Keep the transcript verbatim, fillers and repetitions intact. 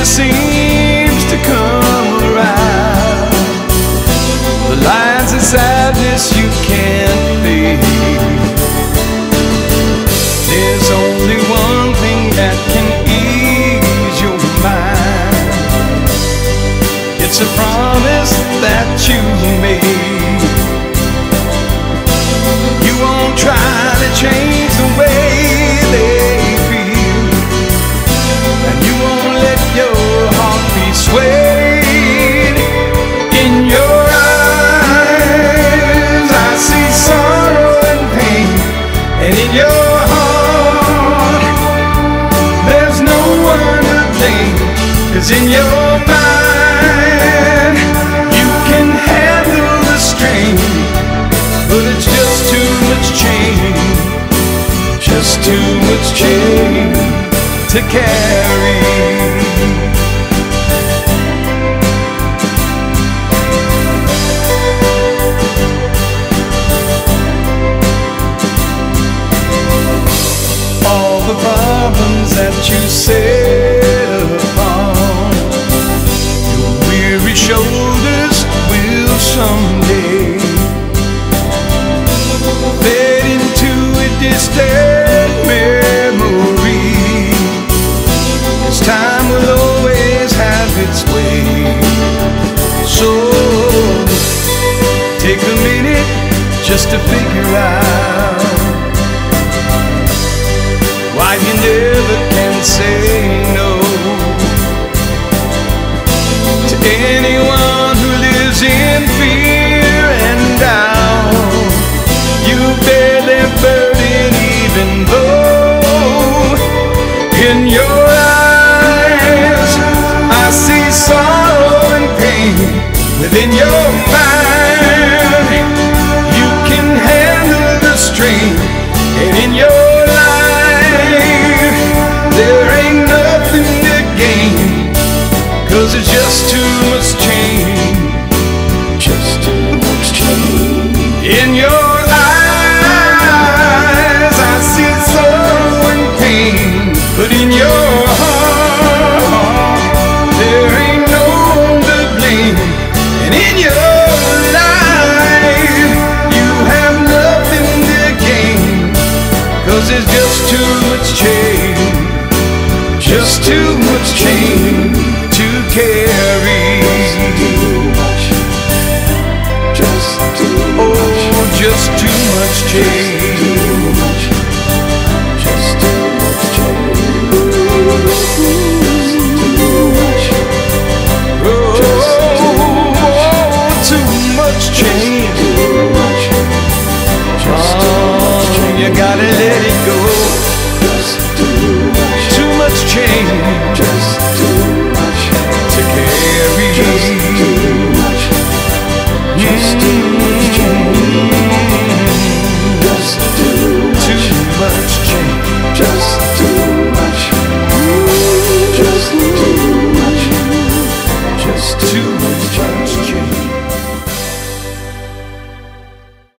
never seems to come around. The lines of sadness you can't fade. There's only one thing that can ease your mind. It's a promise that you made. You won't try to change the way they feel, and you won't let your heart be swayed. In your eyes I see sorrow and pain, and in your heart there's no one to blame. 'Cause in your mind you can handle the strain, but it's just too much change, just too much change to carry. All the problems that you set upon your weary shoulders will someday fade into a distant memory, 'cause time will always have its way. So take a minute just to figure out why you never can say no to anyone who lives in fear and doubt. You bear their burden even though in your eyes I see sorrow and pain. Within your mind you can handle the strain, and in your life there ain't nothing to gain, 'cause it's just too much change, just too much change. In your eyes I see sorrow and pain, but in your heart there ain't no one to blame. And in your life you have nothing to gain, 'cause it's just too much change, just too much change to carry. Just too much, oh, just too much change.